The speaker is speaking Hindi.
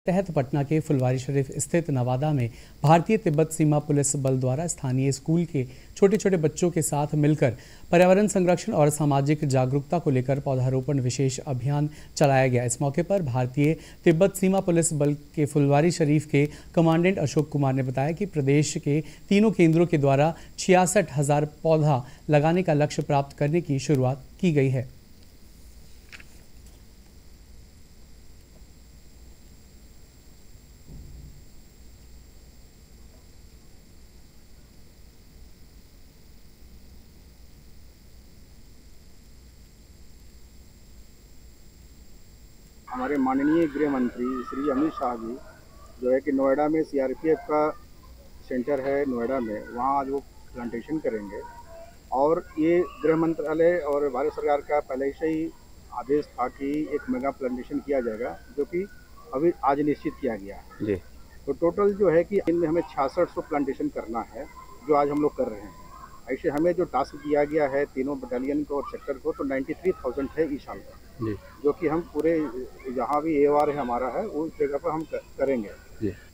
तहत पटना के फुलवारीशरीफ स्थित नवादा में भारतीय तिब्बत सीमा पुलिस बल द्वारा स्थानीय स्कूल के छोटे छोटे बच्चों के साथ मिलकर पर्यावरण संरक्षण और सामाजिक जागरूकता को लेकर पौधारोपण विशेष अभियान चलाया गया। इस मौके पर भारतीय तिब्बत सीमा पुलिस बल के फुलवारीशरीफ के कमांडेंट अशोक कुमार ने बताया कि प्रदेश के तीनों केंद्रों के द्वारा 66,000 पौधा लगाने का लक्ष्य प्राप्त करने की शुरुआत की गई है। हमारे माननीय गृह मंत्री श्री अमित शाह जी जो है कि नोएडा में सीआरपीएफ का सेंटर है नोएडा में, वहाँ आज वो प्लांटेशन करेंगे। और ये गृह मंत्रालय और भारत सरकार का पहले से ही आदेश था कि एक मेगा प्लांटेशन किया जाएगा, जो कि अभी आज निश्चित किया गया है जी। तो टोटल जो है कि इनमें हमें 6600 प्लांटेशन करना है, जो आज हम लोग कर रहे हैं। ऐसे हमें जो टास्क दिया गया है तीनों बटालियन को और सेक्टर को, तो 93,000 है इस साल का, जो कि हम पूरे जहाँ भी एओआर है हमारा है उस जगह पर हम करेंगे।